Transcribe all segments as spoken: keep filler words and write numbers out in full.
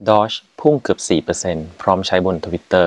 Doge พุ่งเกือบ สี่เปอร์เซ็นต์ พร้อมใช้บน Twitter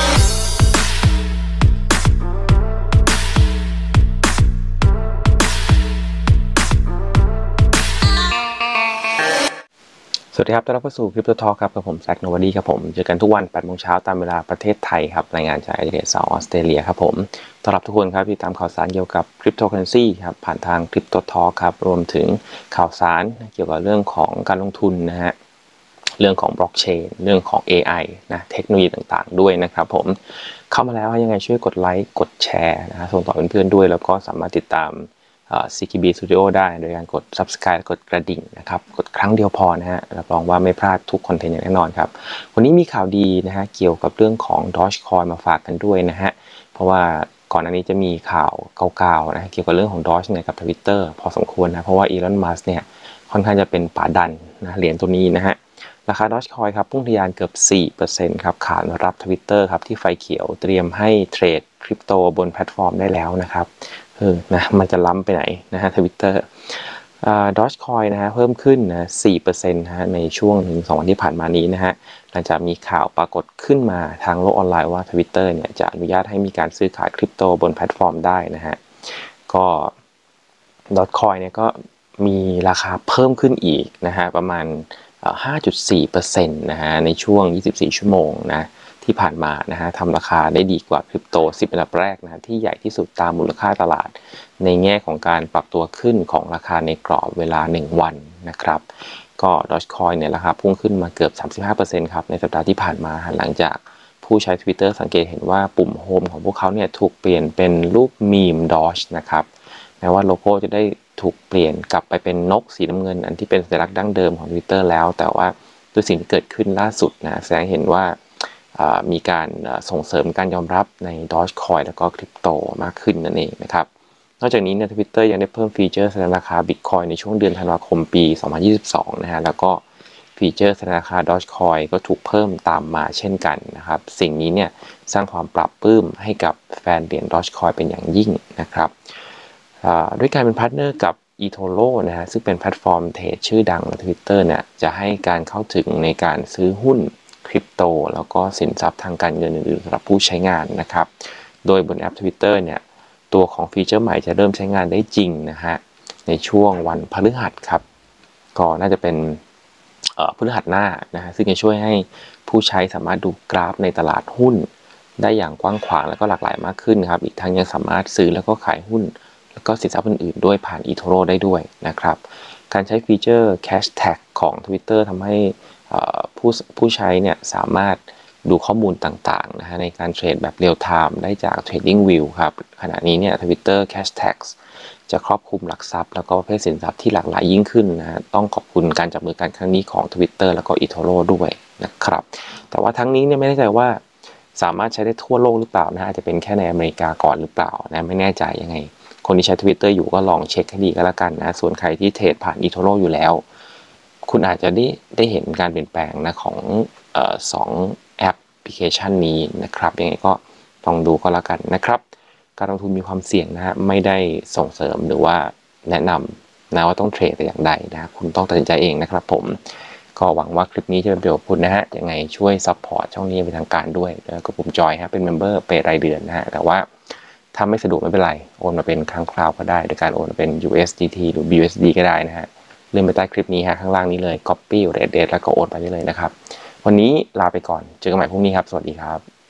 สวัสดีครับต้อนรับเข้าสู่ Crypto Talk ครับกับผมแซคโนวาดีครับผมเจอกันทุกวันแปดโมงเช้าตามเวลาประเทศไทยครับรายงานจาก Adelaide ออสเตรเลียครับผมต้อนรับทุกคนครับที่ตามข่าวสารเกี่ยวกับ Cryptocurrency ครับผ่านทาง Crypto Talk ครับรวมถึงข่าวสารเกี่ยวกับเรื่องของการลงทุนนะฮะเรื่องของ Blockchain เรื่องของ เอ ไอ นะเทคโนโลยีต่างๆด้วยนะครับผมเข้ามาแล้วยังไงช่วยกดไลค์กดแชร์นะฮะส่งต่อเพื่อนๆด้วยแล้วก็สามารถติดตามซี เค บี Studio ได้โดยการกด Subscribe กดกระดิ่งนะครับกดครั้งเดียวพอนะฮะรับรองว่าไม่พลาดทุกคอนเทนต์อย่างแน่นอนครับวันนี้มีข่าวดีนะฮะเกี่ยวกับเรื่องของ Dogecoin มาฝากกันด้วยนะฮะเพราะว่าก่อนหน้านี้จะมีข่าวเก่าๆนะเกี่ยวกับเรื่องของ Doge เนี่ยกับ Twitter พอสมควรนะเพราะว่า Elon Musk เนี่ยค่อนข้างจะเป็นป่าดันนะเหรียญตัวนี้นะฮะราคา Dogecoin ครับพุ่งทะยานเกือบ สี่เปอร์เซ็นต์ ครับขานรับ Twitter ครับที่ไฟเขียวเตรียมให้เทรดคริปโตบนแพลตฟอร์มได้แล้วนะครับเออนะมันจะล้ำไปไหนนะฮะ Twitter อ่า Dogecoin นะฮะเพิ่มขึ้นนะ สี่เปอร์เซ็นต์ นะฮะในช่วงหนึ่งถึงสองวันที่ผ่านมานี้นะฮะหลังจากมีข่าวปรากฏขึ้นมาทางโลกออนไลน์ว่า Twitter เนี่ยจะอนุญาตให้มีการซื้อขายคริปโตบนแพลตฟอร์มได้นะฮะก็ Dogecoin เนี่ยก็มีราคาเพิ่มขึ้นอีกนะฮะประมาณ ห้าจุดสี่เปอร์เซ็นต์ นะฮะในช่วงยี่สิบสี่ชั่วโมงนะที่ผ่านมานะฮะทำราคาได้ดีกว่าคริปโตสิบอันดับแรกนะที่ใหญ่ที่สุดตามมูลค่าตลาดในแง่ของการปรับตัวขึ้นของราคาในกรอบเวลาหนึ่งวันนะครับก็ Dogecoin เนี่ยราคาพุ่งขึ้นมาเกือบ สามสิบห้าเปอร์เซ็นต์ ครับในสัปดาห์ที่ผ่านมาหลังจากผู้ใช้ Twitter สังเกตเห็นว่าปุ่มโฮมของพวกเขาเนี่ยถูกเปลี่ยนเป็นรูปมีม Doge นะครับแม้ว่าโลโก้จะได้ถูกเปลี่ยนกลับไปเป็นนกสีน้ำเงินอันที่เป็นสัญลักษณ์ดั้งเดิมของ Twitter แล้วแต่ว่าด้วยสิ่งที่เกิดขึ้นล่าสุดนะแสดงเห็นว่ามีการส่งเสริมการยอมรับใน Dogecoin แล้วก็คริปโตมากขึ้นนั่นเองนะครับนอกจากนี้เนี่ย Twitter ยังได้เพิ่มฟีเจอร์แสดงราคา Bitcoin ในช่วงเดือนธันวาคมปีสองพันยี่สิบสองนะฮะแล้วก็ฟีเจอร์แสดงราคา Dogecoin ก็ถูกเพิ่มตามมาเช่นกันนะครับสิ่งนี้เนี่ยสร้างความปรับปลื้มให้กับแฟนเหรียญ Dogecoin เป็นอย่างยิ่งนะครับด้วยการเป็นพาร์ทเนอร์กับ eToro นะฮะซึ่งเป็นแพลตฟอร์มเทรดชื่อดังใน Twitter เนี่ยจะให้การเข้าถึงในการซื้อหุ้นคริปโตแล้วก็สินทรัพย์ทางการเงินอื่นๆสำหรับผู้ใช้งานนะครับโดยบนแอป Twitter เนี่ยตัวของฟีเจอร์ใหม่จะเริ่มใช้งานได้จริงนะฮะในช่วงวันพฤหัสครับก็น่าจะเป็นพฤหัสหน้านะฮะซึ่งจะช่วยให้ผู้ใช้สามารถดูกราฟในตลาดหุ้นได้อย่างกว้างขวางและก็หลากหลายมากขึ้นครับอีกทั้งยังสามารถซื้อแล้วก็ขายหุ้นแล้วก็สินทรัพย์อื่นๆด้วยผ่าน eToro ได้ด้วยนะครับการใช้ฟีเจอร์ Cash Tag ของ Twitter ทำให้ผู้ผู้ใช้เนี่ยสามารถดูข้อมูลต่างๆนะฮะในการเทรดแบบเรียลไทม์ได้จาก TradingView ครับขณะนี้เนี่ย Twitter Cash Tags จะครอบคลุมหลักทรัพย์แล้วก็ประเภทสินทรัพย์ที่หลากหลายยิ่งขึ้นนะฮะต้องขอบคุณการจับมือกันครั้งนี้ของ Twitter แล้วก็ eToro ด้วยนะครับแต่ว่าทั้งนี้เนี่ยไม่แน่ใจว่าสามารถใช้ได้ทั่วโลกหรือเปล่านะอาจจะเป็นแค่ในอเมริกาก่อนหรือเปล่านะไม่แน่ใจยังไงคนที่ใช้ Twitter อยู่ก็ลองเช็คให้ดีก็แล้วกันนะส่วนใครที่เทรดผ่าน eToro อยู่แล้วคุณอาจจะได้ได้เห็นการเปลี่ยนแปลงนะของเอ่อสองแอปพลิเคชันนี้นะครับยังไงก็ลองดูก็แล้วกันนะครับการลงทุนมีความเสี่ยงนะฮะไม่ได้ส่งเสริมหรือว่าแนะนำนะว่าต้องเทรดแต่อย่างใดนะคุณต้องตัดสินใจเองนะครับผมก็หวังว่าคลิปนี้จะเป็นประโยชน์คุณนะฮะยังไงช่วยซัพพอร์ตช่องนี้เป็นทางการด้วยแล้วก็ปุ่มจอยฮะเป็นเมมเบอร์เปย์รายเดือนนะฮะแต่ว่าถ้าไม่สะดวกไม่เป็นไรโอนมาเป็นครั้งคราวก็ได้โดยการโอนมาเป็น ยู เอส ดี ที หรือ บี ยู เอส ดี ก็ได้นะฮะเลื่อนไปใต้คลิปนี้ฮะข้างล่างนี้เลย Copy หรือ Address แล้วก็โอนไปได้เลยนะครับวันนี้ลาไปก่อนเจอกันใหม่พรุ่งนี้ครับสวัสดีครับ